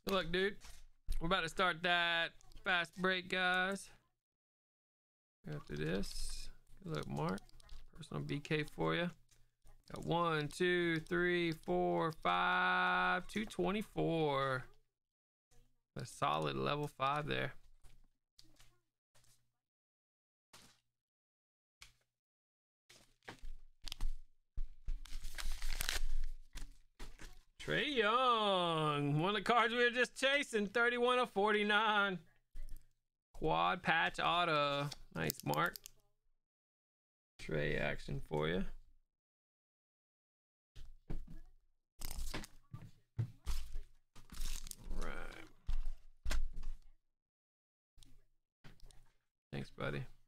Good luck, dude. We're about to start that fast break, guys. After this, good luck, Mark. Personal BK for you. Got 1, 2, 3, 4, 5, 224. A solid level 5 there. Trae Young, one of the cards we were just chasing, 31 of 49. Quad patch auto. Nice, Mark. Trae action for you. All right. Thanks, buddy.